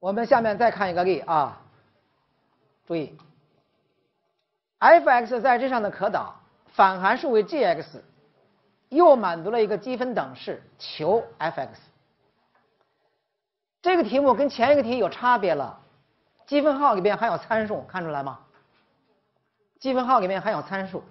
我们下面再看一个例啊，注意 f(x) 在这上的可导，反函数为 g(x)， 又满足了一个积分等式，求 f(x)。这个题目跟前一个题有差别了，积分号里边含有参数，看出来吗？积分号里面含有参数。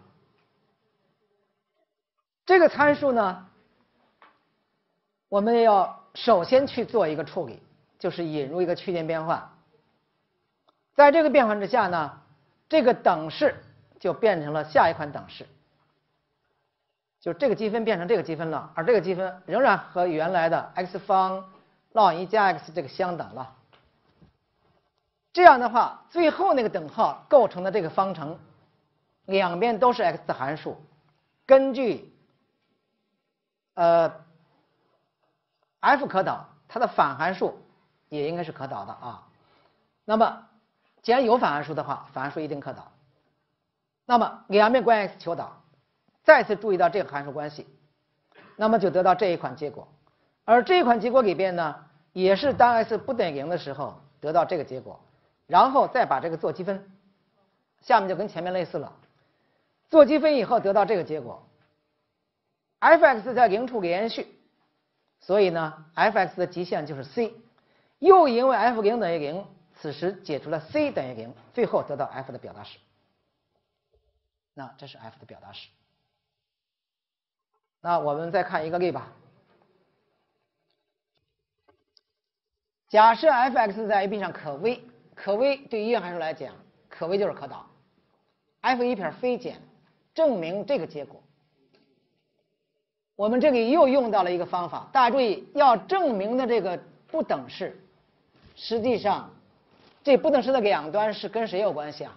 这个参数呢，我们要首先去做一个处理，就是引入一个区间变换。在这个变换之下呢，这个等式就变成了下一款等式，就这个积分变成这个积分了，而这个积分仍然和原来的 x 方ln 1加 x 这个相等了。这样的话，最后那个等号构成的这个方程，两边都是 x 的函数，根据f 可导，它的反函数也应该是可导的啊。那么既然有反函数的话，反函数一定可导。那么两边关 x 求导，再次注意到这个函数关系，那么就得到这一款结果。而这一款结果里边呢，也是当 x 不等于0的时候得到这个结果，然后再把这个做积分，下面就跟前面类似了。做积分以后得到这个结果 ，f(x) 在0处连续，所以呢 f(x) 的极限就是 c。又因为 f0等于0，此时解出了 c 等于0，最后得到 f 的表达式。那这是 f 的表达式。那我们再看一个例吧。假设 f(x) 在 AB 上可微，可微对一元函数来讲，可微就是可导。f1 撇非减，证明这个结果。我们这里又用到了一个方法，大家注意，要证明的这个不等式，实际上这不等式的两端是跟谁有关系啊？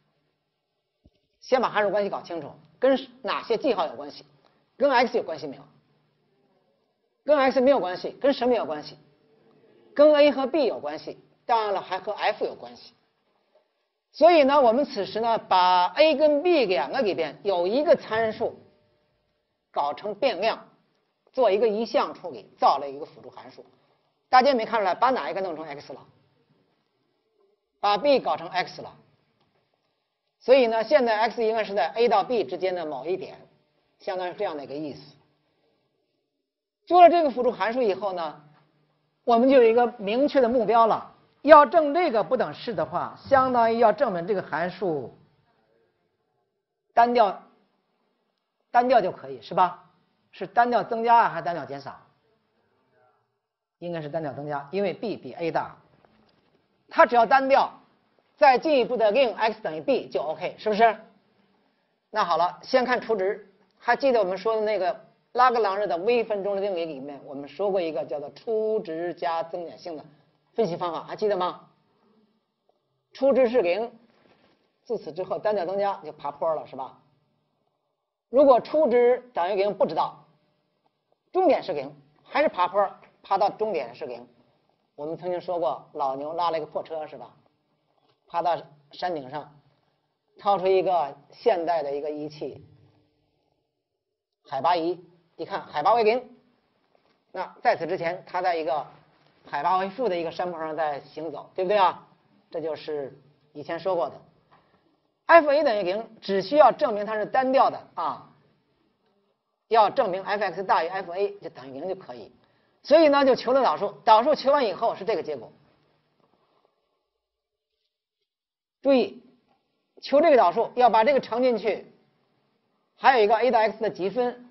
先把函数关系搞清楚，跟哪些记号有关系？跟 x 有关系没有？跟 x 没有关系，跟什么有关系？跟 a 和 b 有关系，当然了，还和 f 有关系。所以呢，我们此时呢，把 a 跟 b 两个里边有一个参数搞成变量，做一个移项处理，造了一个辅助函数。大家没看出来，把哪一个弄成 x 了？把 b 搞成 x 了。所以呢，现在 x 应该是在 a 到 b 之间的某一点，相当于这样的一个意思。做了这个辅助函数以后呢，我们就有一个明确的目标了。要证这个不等式的话，相当于要证明这个函数单调就可以，是吧？是单调增加还是单调减少？应该是单调增加，因为 b 比 a 大。它只要单调，再进一步的令 x 等于 b 就 OK， 是不是？那好了，先看初值。还记得我们说的那个拉格朗日的微分中的定理里面，我们说过一个叫做初值加增减性的分析方法，还记得吗？初值是0，自此之后单调增加就爬坡了，是吧？如果初值等于0不知道，终点是0，还是爬坡，爬到终点是0。我们曾经说过，老牛拉了一个破车，是吧？爬到山顶上，掏出一个现代的一个仪器，海拔仪，一看海拔为0。那在此之前，他在一个海拔为负的一个山坡上在行走，对不对啊？这就是以前说过的 f(a) 等于0，只需要证明它是单调的啊，要证明 f(x) 大于 f(a) 就等于0就可以。所以呢，就求了导数，导数求完以后是这个结果。注意，求这个导数要把这个乘进去，还有一个 a 到 x 的积分。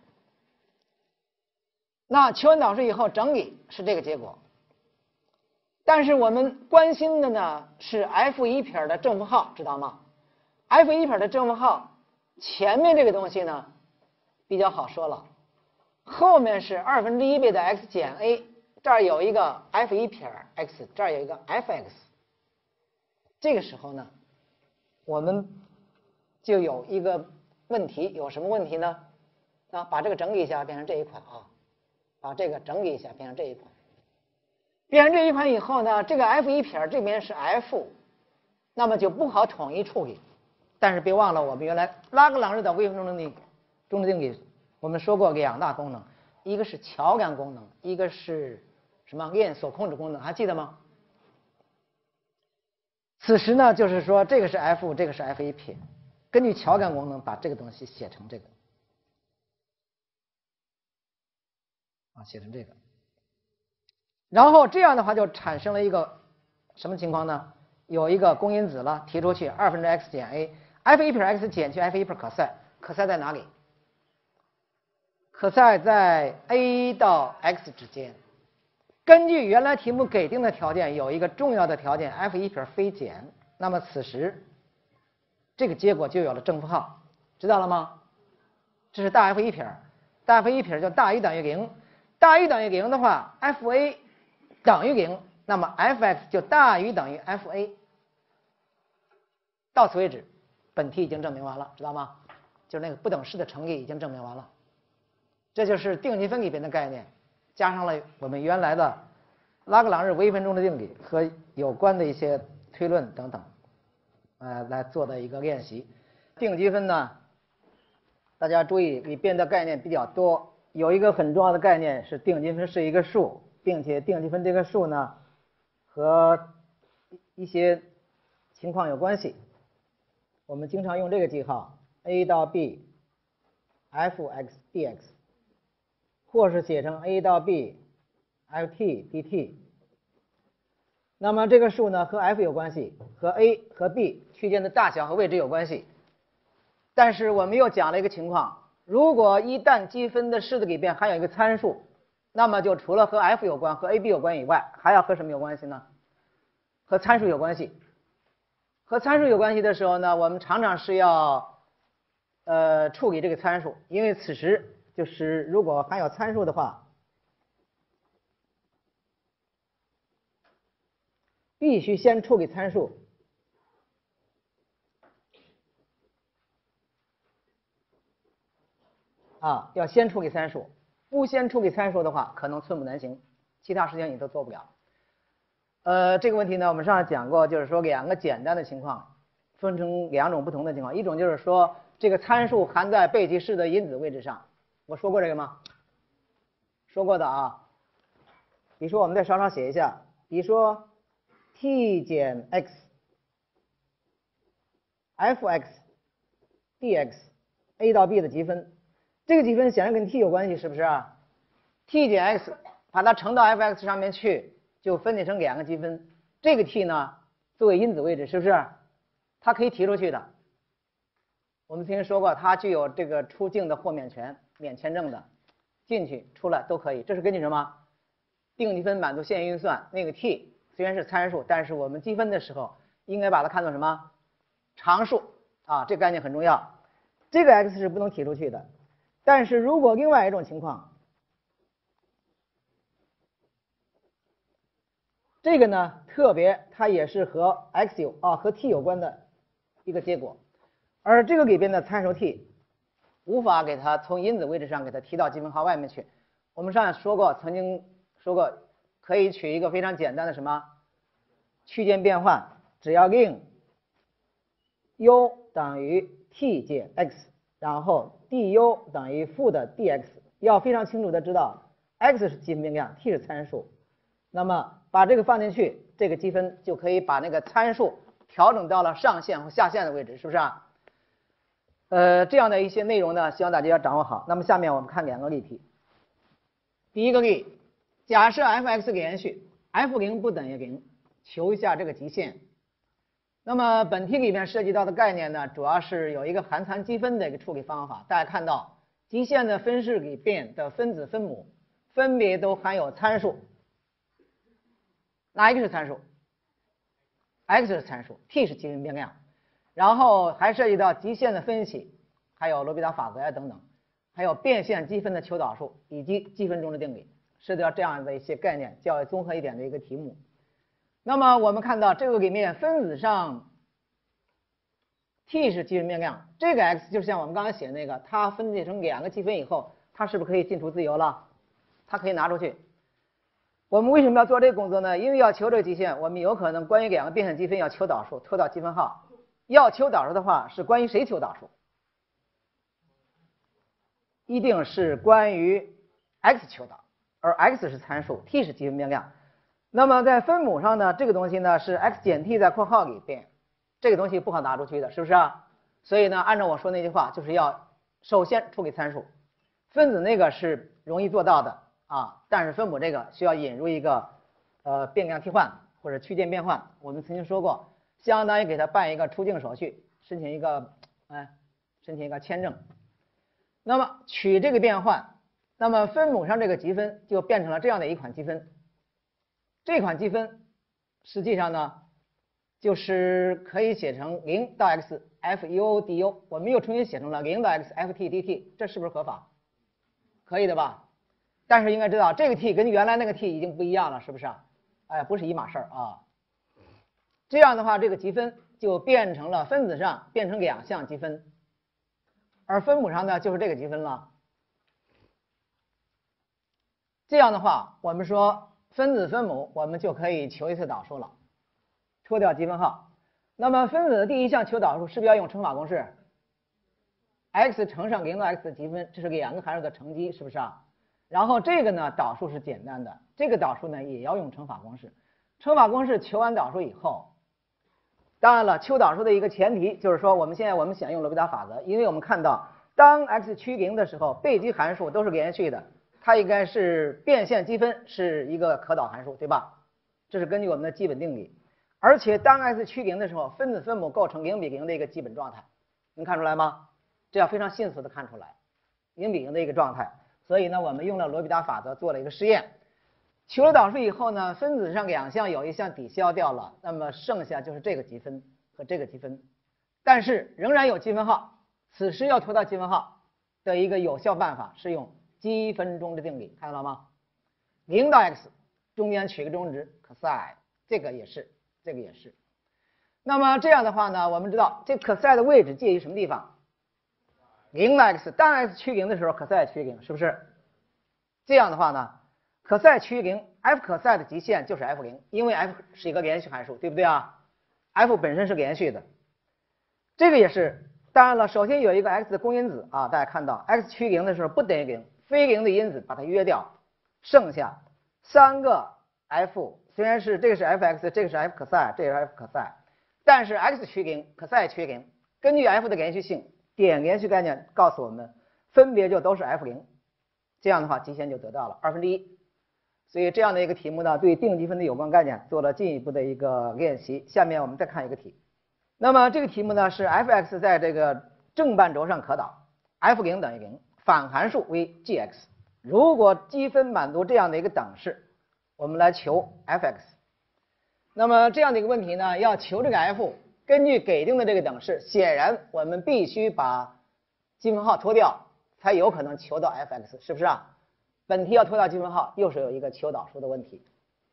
那求完导数以后整理是这个结果。但是我们关心的呢是 f1 撇的正负号，知道吗？ f1 撇的正负号前面这个东西呢比较好说了，后面是1/2倍的 x 减 a， 这儿有一个 f1 撇 x， 这儿有一个 f(x)。这个时候呢，我们就有一个问题，有什么问题呢？啊，把这个整理一下变成这一款啊，把这个整理一下变成这一款。变成这一款以后呢，这个 f1 撇这边是 f， 那么就不好统一处理。但是别忘了，我们原来拉格朗日的微分中的定理，我们说过两大功能，一个是桥梁功能，一个是什么链锁控制功能，还记得吗？ 此时呢，就是说这个是 F， 这个是 F1 撇，根据桥感功能把这个东西写成这个，写成这个。然后这样的话就产生了一个什么情况呢？有一个公因子了，提出去2x减 a，f1 撇 x 减去 f1 撇可赛，可赛在哪里？可赛在 a 到 x 之间。根据原来题目给定的条件，有一个重要的条件 f1 撇非减，那么此时这个结果就有了正负号，知道了吗？这是大 f1 撇，大 f1 撇就大于等于0，大于等于0的话 ，fa 等于0，那么 fx 就大于等于 fa。到此为止，本题已经证明完了，知道吗？就是那个不等式的成立已经证明完了。这就是定积分里边的概念，加上了我们原来的拉格朗日微分中的定理和有关的一些推论等等，来做的一个练习。定积分呢，大家注意里边的概念比较多，有一个很重要的概念是定积分是一个数，并且定积分这个数呢和一些情况有关系。我们经常用这个记号 a 到 b f(x) dx， 或是写成 a 到 b ft dt。那么这个数呢和 f 有关系，和 a 和 b 区间的大小和位置有关系。但是我们又讲了一个情况，如果一旦积分的式子里边含有一个参数，那么就除了和 f 有关、和 ab 有关以外，还要和什么有关系呢？和参数有关系。和参数有关系的时候呢，我们常常是要处理这个参数，因为此时就是如果含有参数的话，必须先处理参数。要先处理参数，不先处理参数的话，可能寸步难行，其他事情你都做不了。这个问题呢，我们上次讲过，就是说两个简单的情况，分成两种不同的情况，一种就是说这个参数含在被提示的因子位置上，我说过这个吗？说过的啊。比如说我们再稍稍写一下，比如说 t 减 x f(x) dx a 到 b 的积分，这个积分显然跟 t 有关系，是不是啊 ？t 减 x 把它乘到 f(x) 上面去，就分解成两个积分。这个 t 呢作为因子位置，是不是？它可以提出去的。我们曾经说过，它具有这个出境的豁免权，免签证的，进去出来都可以。这是根据什么？定积分满足线性运算，那个 t 虽然是参数，但是我们积分的时候应该把它看作什么？常数啊，这个概念很重要。这个 x 是不能提出去的。但是如果另外一种情况，这个呢特别它也是和 x 和 t 有关的一个结果，而这个里边的参数 t 无法给它从因子位置上给它提到积分号外面去。我们上次说过，曾经说过，可以取一个非常简单的什么区间变换，只要令 u 等于 t 减 x， 然后 du 等于负的 dx， 要非常清楚的知道 x 是积分变量 ，t 是参数。那么把这个放进去，这个积分就可以把那个参数调整到了上限和下限的位置，是不是啊？这样的一些内容呢，希望大家要掌握好。那么下面我们看两个例题。第一个例，假设 f(x) 连续 f0 不等于0，求一下这个极限。那么本题里面涉及到的概念呢，主要是有一个含残积分的一个处理方法。大家看到极限的分式里边的分子分母分别都含有参数，哪一个是参数 ？x 是参数 ，t 是积分变量。然后还涉及到极限的分析，还有罗必达法则呀等等，还有变现积分的求导数以及积分中的定理，涉及到这样的一些概念，较为综合一点的一个题目。那么我们看到这个里面分子上 t 是积分变量，这个 x 就像我们刚才写的那个，它分解成两个积分以后，它是不是可以进出自由了？它可以拿出去。我们为什么要做这个工作呢？因为要求这个极限，我们有可能关于两个变现积分要求导数，求到积分号。要求导数的话，是关于谁求导数？一定是关于 x 求导，而 x 是参数 ，t 是积分变量。 那么在分母上呢，这个东西呢是 x 减 t 在括号里边，这个东西不好拿出去的，是不是啊？所以呢，按照我说那句话，就是要首先处理参数。分子那个是容易做到的啊，但是分母这个需要引入一个变量替换或者区间变换。我们曾经说过，相当于给它办一个出境手续，申请一个签证。那么取这个变换，那么分母上这个积分就变成了这样的一款积分。这款积分实际上呢，就是可以写成0到 x f u du， 我们又重新写成了0到 x f t dt， 这是不是合法？可以的吧？但是应该知道这个 t 跟原来那个 t 已经不一样了，是不是啊？哎，不是一码事儿啊。这样的话，这个积分就变成了分子上变成两项积分，而分母上呢就是这个积分了。这样的话，我们说分子分母我们就可以求一次导数了，脱掉积分号。那么分子的第一项求导数是不是要用乘法公式 ？x 乘上0到 x 的积分，这是两个函数的乘积，是不是啊？然后这个呢导数是简单的，这个导数呢也要用乘法公式。乘法公式求完导数以后，当然了，求导数的一个前提就是说，我们想用罗必达法则，因为我们看到当 x 趋于0的时候，被积函数都是连续的，它应该是变现积分是一个可导函数，对吧？这是根据我们的基本定理。而且当 x 趋于0的时候，分子分母构成0比0的一个基本状态，能看出来吗？这要非常迅速的看出来0比0的一个状态。所以呢，我们用了罗必达法则做了一个实验，求了导数以后呢，分子上两项有一项抵消掉了，那么剩下就是这个积分和这个积分，但是仍然有积分号。此时要求到积分号的一个有效办法是用积分中的定理，看到了吗？0到 x 中间取个中值 cosine， 这个也是，这个也是。那么这样的话呢，我们知道这 cosine 的位置介于什么地方？0到 x， 当 x 趋于0的时候 cosine 趋于0，是不是？这样的话呢，cosine 趋于0 ，f cosine 的极限就是 f0， 因为 f 是一个连续函数，对不对啊 ？f 本身是连续的，这个也是。当然了，首先有一个 x 的公因子啊，大家看到 x 趋于0的时候不等于0，非0的因子把它约掉，剩下3个 f， 虽然是这个是 fx， 这个是 f cosine， 这个是 f cosine， 但是 x 趋于0 cosine 趋于0，根据 f 的连续性，点连续概念告诉我们，分别就都是 f0， 这样的话极限就得到了1/2。所以这样的一个题目呢，对定积分的有关概念做了进一步的一个练习。下面我们再看一个题。那么这个题目呢是 f(x) 在这个正半轴上可导 ，f0 等于0，反函数为 g(x)。如果积分满足这样的一个等式，我们来求 f(x)。那么这样的一个问题呢，要求这个 f， 根据给定的这个等式，显然我们必须把积分号脱掉，才有可能求到 f(x)， 是不是啊？本题要脱掉积分号，又是有一个求导数的问题。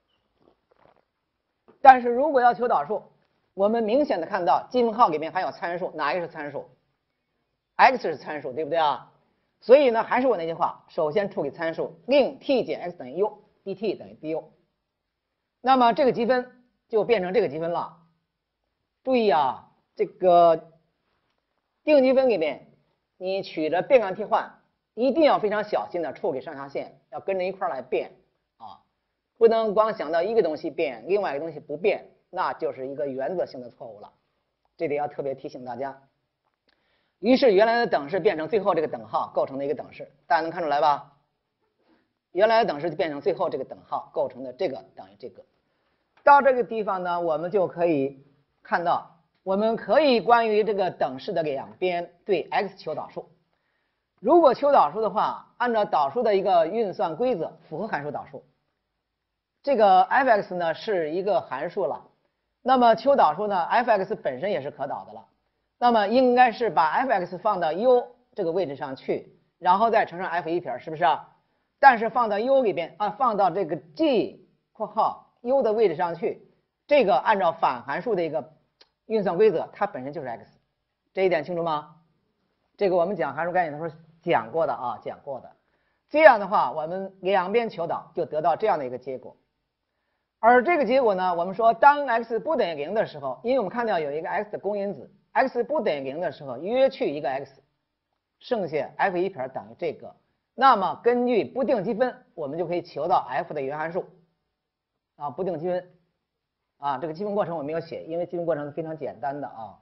但是如果要求导数，我们明显的看到积分号里面还有参数，哪一个是参数 ？x 是参数，对不对啊？所以呢，还是我那句话，首先处理参数，令 t 减 x 等于 u，dt 等于 du。那么这个积分就变成这个积分了。注意啊，这个定积分里面，你取了变量替换，一定要非常小心的处理上下限，要跟着一块来变啊，不能光想到一个东西变，另外一个东西不变。那就是一个原则性的错误了，这点要特别提醒大家。于是原来的等式变成最后这个等号构成的一个等式，大家能看出来吧？原来的等式就变成最后这个等号构成的这个等于这个。到这个地方呢，我们就可以看到，我们可以关于这个等式的两边对 x 求导数。如果求导数的话，按照导数的一个运算规则，复合函数导数，这个 f(x) 呢是一个函数了。那么求导数呢 ，f(x) 本身也是可导的了，那么应该是把 f(x) 放到 u 这个位置上去，然后再乘上 f1 撇，是不是啊？但是放到 u 里边啊，放到这个 g 括号 u 的位置上去，这个按照反函数的一个运算规则，它本身就是 x， 这一点清楚吗？这个我们讲函数概念的时候讲过的啊，讲过的。这样的话，我们两边求导就得到这样的一个结果。而这个结果呢，我们说当 x 不等于0的时候，因为我们看到有一个 x 的公因子 ，x 不等于0的时候约去一个 x， 剩下 f1 撇等于这个。那么根据不定积分，我们就可以求到 f 的原函数。 啊，不定积分啊，这个积分过程我没有写，因为积分过程是非常简单的啊。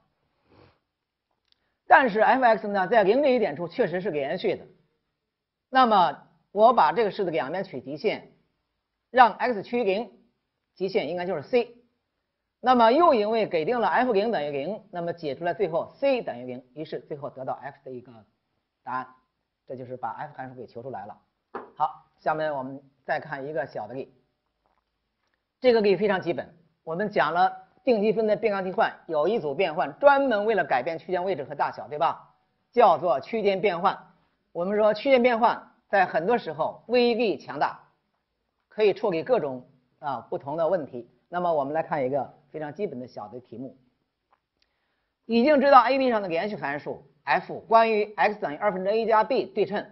但是 f(x) 呢，在0这一点处确实是个连续的。那么我把这个式子两边取极限，让 x 趋于0，极限应该就是 c。那么又因为给定了 f0等于0，那么解出来最后 c 等于0，于是最后得到 x 的一个答案，这就是把 f 函数给求出来了。好，下面我们再看一个小的例，这个例非常基本，我们讲了定积分的变量替换，有一组变换专门为了改变区间位置和大小，对吧？叫做区间变换。我们说区间变换在很多时候威力强大，可以处理各种不同的问题。那么我们来看一个非常基本的小的题目，已经知道 a b 上的连续函数 f 关于 x 等于a 加 b 对称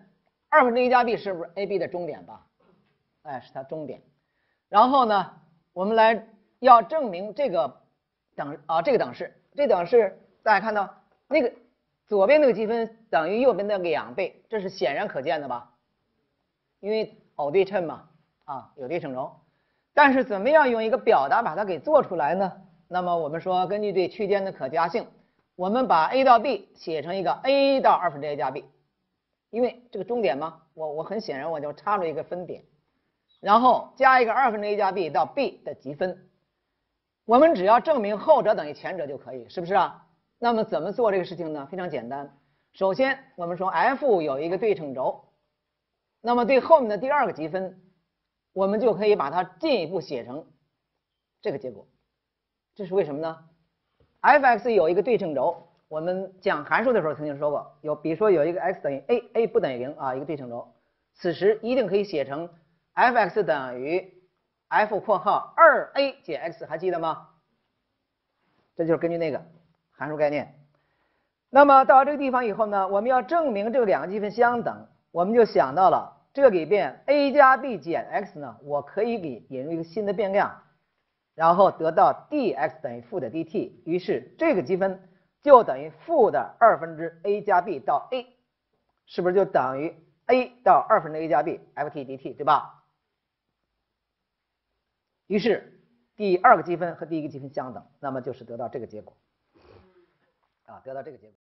，a 加 b 是不是 a b 的终点吧？哎，是它终点。然后呢，我们来要证明这个这个等式，这等式大家看到那个左边那个积分等于右边的2倍，这是显然可见的吧？因为偶对称嘛，有对称轴。但是怎么样用一个表达把它给做出来呢？那么我们说根据对区间的可加性，我们把 a 到 b 写成一个 a 到a 加 b， 因为这个终点嘛，我很显然我就插入一个分点，然后加一个a 加 b 到 b 的积分。我们只要证明后者等于前者就可以，是不是啊？那么怎么做这个事情呢？非常简单。首先我们说 f 有一个对称轴，那么对后面的第二个积分，我们就可以把它进一步写成这个结果。这是为什么呢？ f(x) 有一个对称轴，我们讲函数的时候曾经说过，比如说有一个 x 等于 a，a 不等于0一个对称轴，此时一定可以写成 f(x) 等于 f 括号 2a 减 x， 还记得吗？这就是根据那个函数概念。那么到这个地方以后呢，我们要证明这两个积分相等，我们就想到了这里边 a 加 b 减 x 呢，我可以给引入一个新的变量，然后得到 dx 等于负的 dt， 于是这个积分就等于负的a 加 b 到 a， 是不是就等于 a 到a 加 b ft dt， 对吧？于是第二个积分和第一个积分相等，那么就是得到这个结果，得到这个结果。